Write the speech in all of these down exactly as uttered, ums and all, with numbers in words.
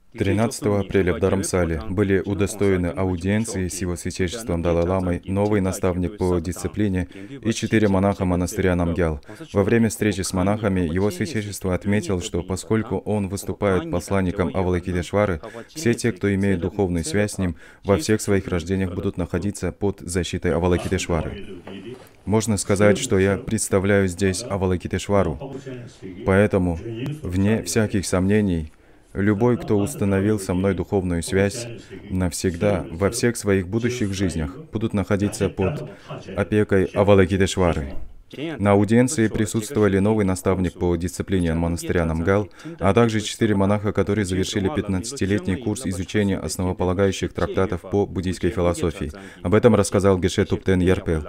тринадцатого апреля в Dharamsale были удостоены аудиенции с его святейшеством Далай-ламой новый наставник по дисциплине и четыре монаха монастыря Намгял. Во время встречи с монахами его святейшество отметил, что поскольку он выступает посланником Авалокитешвары, все те, кто имеет духовную связь с ним, во всех своих рождениях будут находиться под защитой Авалокитешвары. Можно сказать, что я представляю здесь Авалокитешвару, поэтому, вне всяких сомнений, любой, кто установил со мной духовную связь, навсегда, во всех своих будущих жизнях, будут находиться под опекой Авалокитешвары. На аудиенции присутствовали новый наставник по дисциплине монастыря Намгал, а также четыре монаха, которые завершили пятнадцатилетний курс изучения основополагающих трактатов по буддийской философии. Об этом рассказал Геше Туптен Ярпел.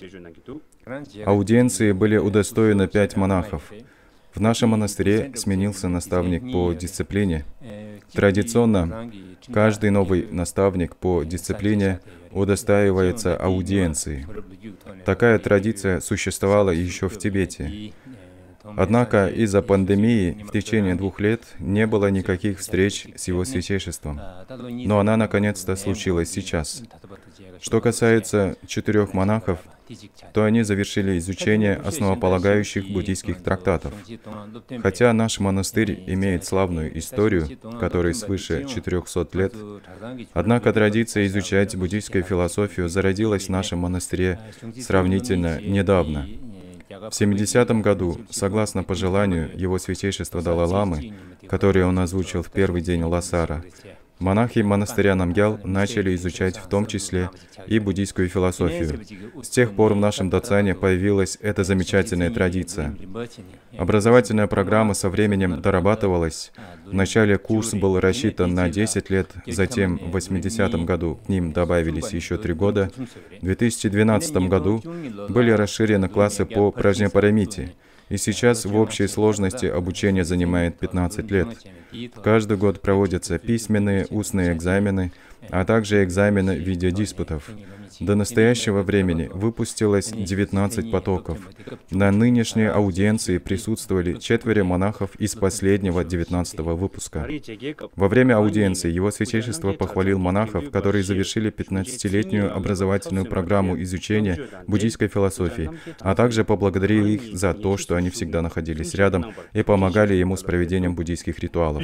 Аудиенции были удостоены пять монахов. В нашем монастыре сменился наставник по дисциплине. Традиционно, каждый новый наставник по дисциплине удостаивается аудиенции. Такая традиция существовала еще в Тибете. Однако из-за пандемии в течение двух лет не было никаких встреч с его святейшеством. Но она наконец-то случилась сейчас. Что касается четырех монахов, то они завершили изучение основополагающих буддийских трактатов. Хотя наш монастырь имеет славную историю, которой свыше четырехсот лет, однако традиция изучать буддийскую философию зародилась в нашем монастыре сравнительно недавно. В семидесятом году, согласно пожеланию его святейшества Далай-ламы, которое он озвучил в первый день Ласара, монахи монастыря Намгял начали изучать в том числе и буддийскую философию. С тех пор в нашем Дацане появилась эта замечательная традиция. Образовательная программа со временем дорабатывалась. Вначале курс был рассчитан на десять лет, затем в восьмидесятом году к ним добавились еще три года. В две тысячи двенадцатом году были расширены классы по Пражняпарамити. И сейчас в общей сложности обучение занимает пятнадцать лет. Каждый год проводятся письменные, устные экзамены, а также экзамены в виде диспутов. До настоящего времени выпустилось девятнадцать потоков. На нынешней аудиенции присутствовали четверо монахов из последнего девятнадцатого выпуска. Во время аудиенции его святейшество похвалил монахов, которые завершили пятнадцатилетнюю образовательную программу изучения буддийской философии, а также поблагодарил их за то, что они всегда находились рядом и помогали ему с проведением буддийских ритуалов.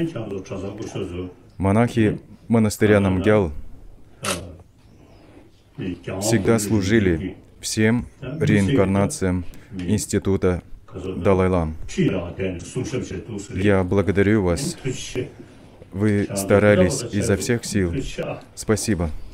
Монахи монастыря Намгял всегда служили всем реинкарнациям института Далай-лам. Я благодарю вас. Вы старались изо всех сил. Спасибо.